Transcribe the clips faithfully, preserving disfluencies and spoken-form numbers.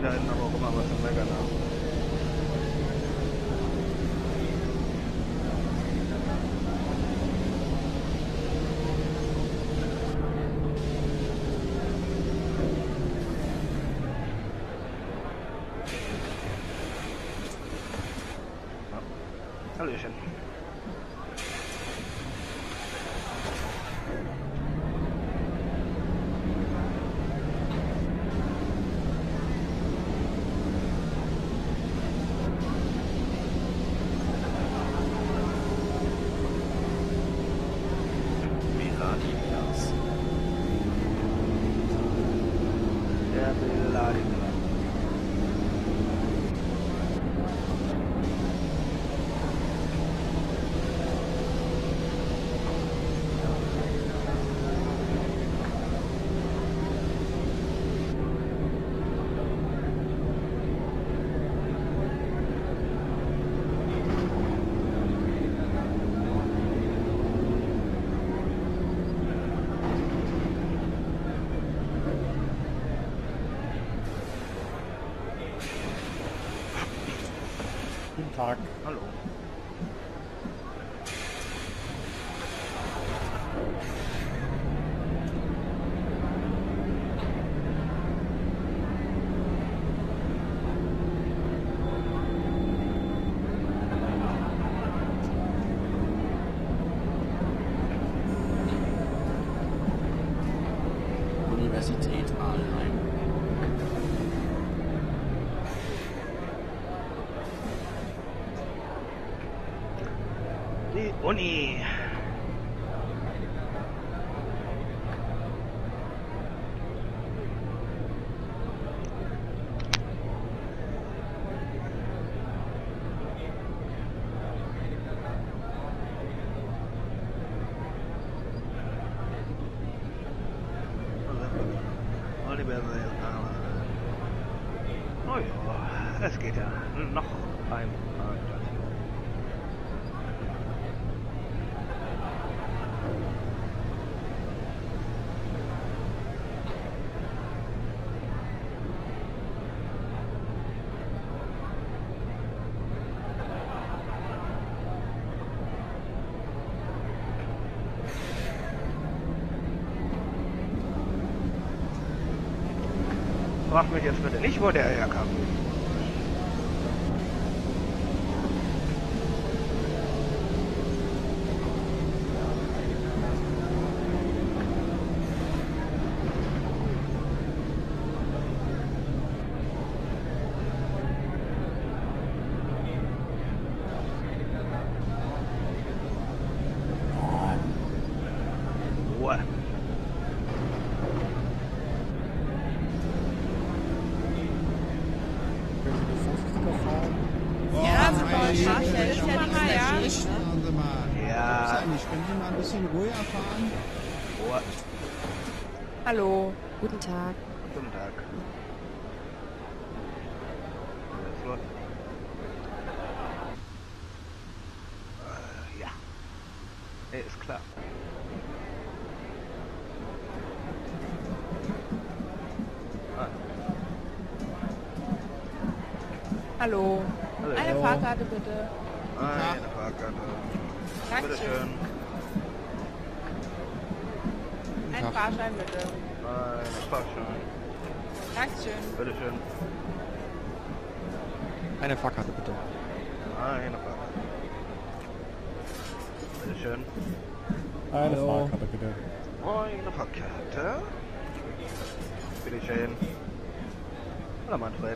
da hinten aber auch immer was im Meckern haben. Hallöchen. Der Beleidiger. Guten Tag. Hallo. Universität Aalheim. Die Uni. Oh ja, es geht ja noch ein paar Stationen. Frag mich jetzt bitte nicht, wo der herkam. Ruhe. Ja, super. Straße ist ja nicht mehr, ja. Ja. Können Sie mal ein bisschen ruhiger fahren? Ruhe. Hallo, guten Tag. Guten Tag. Was ist los? Äh, ja. Nee, ist klar. Ah. Hallo. Hallo. Eine Fahrkarte bitte. Eine Fahrkarte. Dankeschön. Bitteschön. Ein Fahrschein bitte. Eine Fahrschein. Dankeschön. Bitteschön. Eine Fahrkarte bitte. Eine Fahrkarte. Bitteschön. Eine Hallo. Fahrkarte bitte. Eine Fahrkarte. Bitteschön. Hallo Manfred.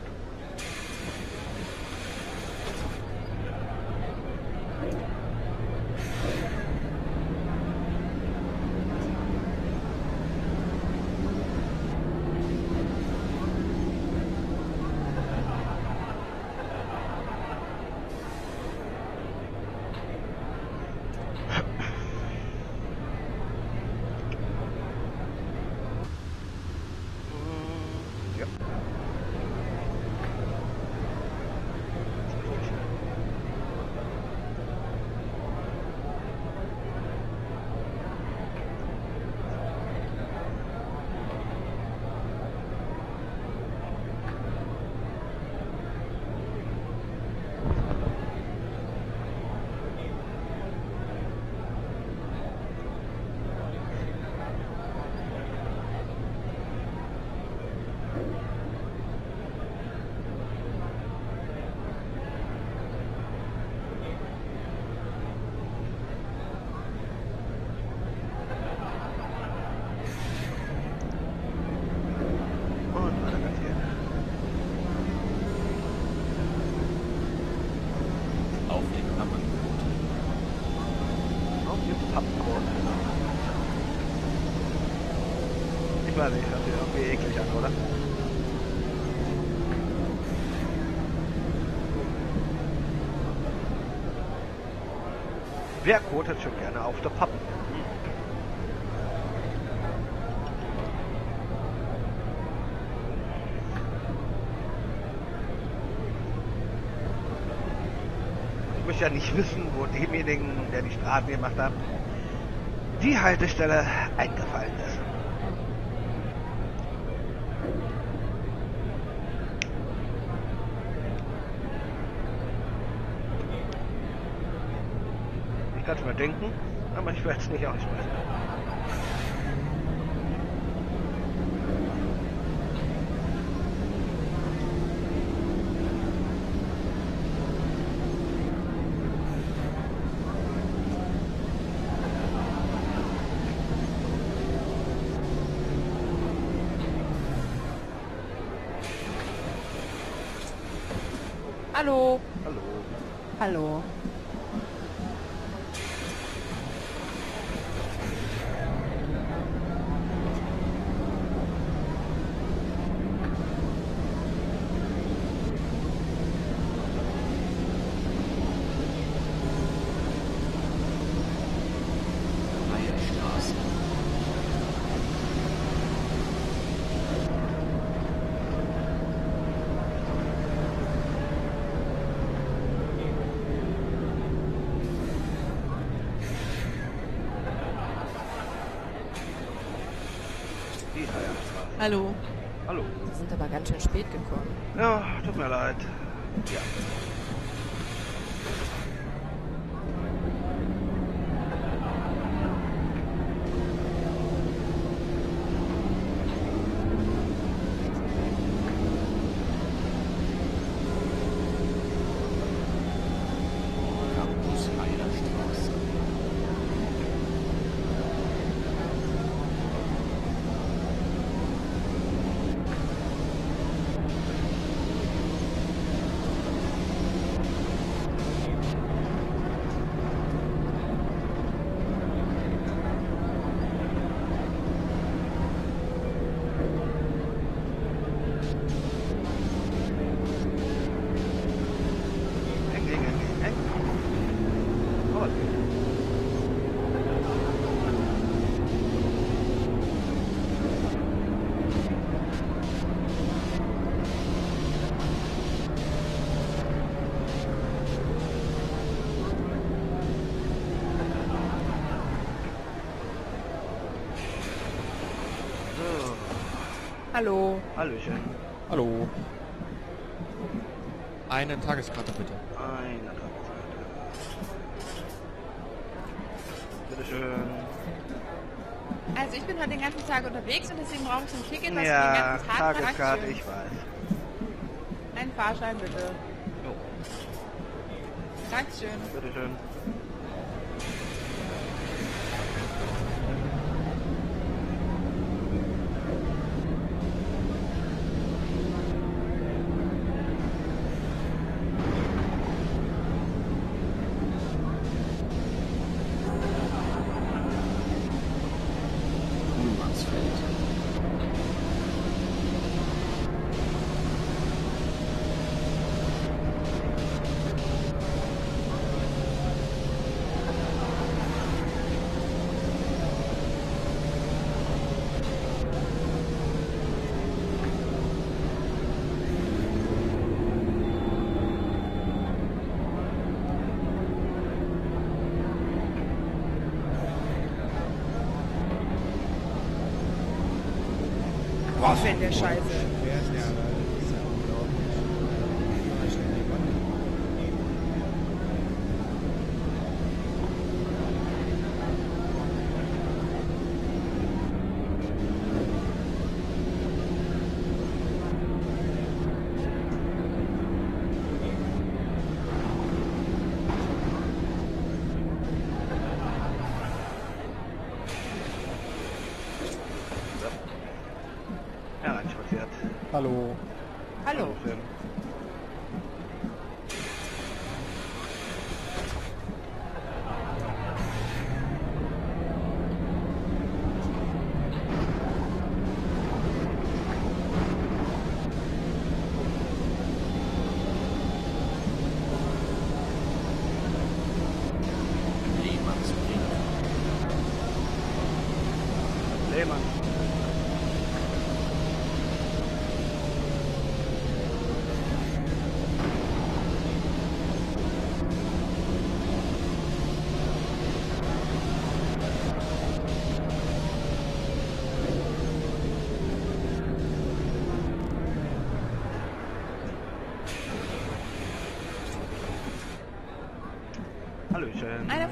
Ja. weiß nicht, hört sich irgendwie eklig an, oder? Wer kotet schon gerne auf der Pappen? Ich möchte ja nicht wissen, wo demjenigen, der die Straßen gemacht hat, die Haltestelle eingefallen ist. Ich kann es mir denken, aber ich werde es nicht aussprechen. Hallo. Hallo. Hallo. Meierstraße. Die Heierstraße. Hallo. Hallo. Sie sind aber ganz schön spät gekommen. Ja, tut mir leid. Ja. Campus Meierstraße. Eng, eng, eng, eng, eng. Aber es geht. So, Hallo. Hallöchen. Hallo. Eine Tageskarte bitte. Eine Tageskarte. Bitteschön. Also ich bin heute den ganzen Tag unterwegs und deswegen brauche ich ein Ticket, was für den Ja, ganzen Tag Tageskarte, Dankeschön. ich weiß. Ein Fahrschein bitte. Jo, Dankeschön. bitteschön. Kuhlmannsfeld. Was für der Scheiße. Der ist ja, das ist ja unglaublich. Immer schnell gewonnen. Hereinspaziert. Hallo. Hallo. Schön.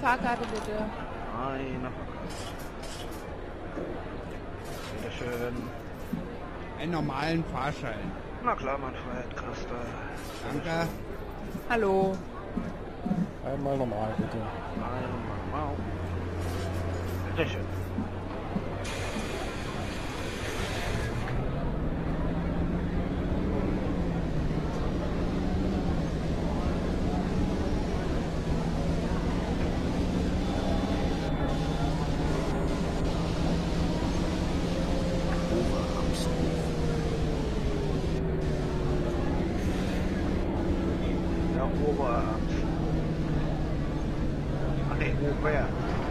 Fahrkarte bitte. Eine Fahrkarte. Bitteschön. Einen normalen Fahrschein. Na klar, Manfred, Christa. Danke. Hallo. Einmal normal, bitte. Einmal mau. Bitteschön. Ja, Oberarms. Ach nee, Ober.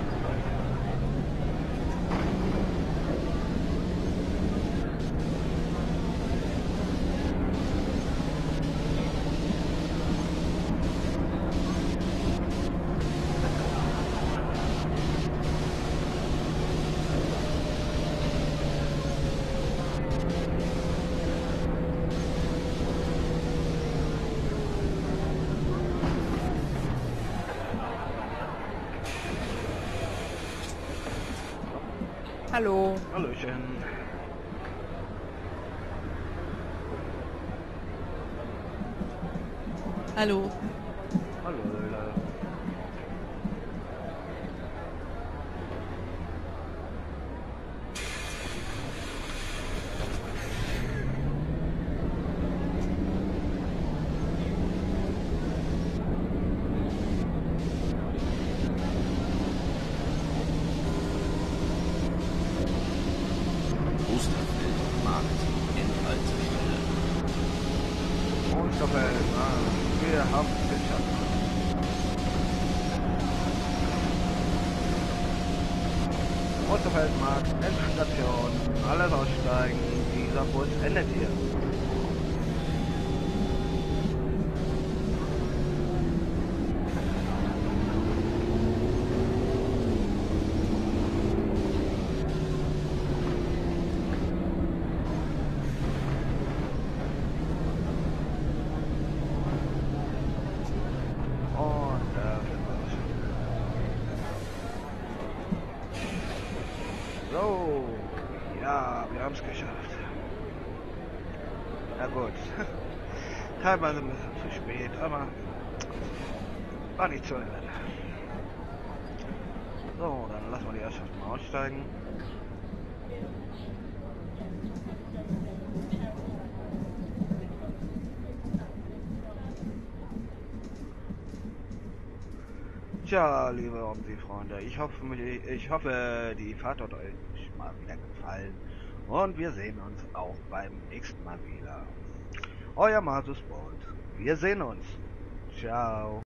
Hallo. Hallöchen. Hallo. Hallo, Leute. Osterfeld, Markt, Endhaltestelle. Osterfeld, ah, wir haben es geschafft. Osterfeldmarkt, Endstation, alles aussteigen, dieser Bus endet hier. Und da sind wir schon. So, ja, wir haben es geschafft. Na gut, teilweise ein bisschen zu spät, aber war nicht zu ändern. So, dann lassen wir die Herrschaften mal aussteigen. Tja, liebe Omsi-Freunde, ich hoffe, ich hoffe, die Fahrt hat euch mal wieder gefallen und wir sehen uns auch beim nächsten Mal wieder. Euer Masus Sport. Wir sehen uns. Ciao.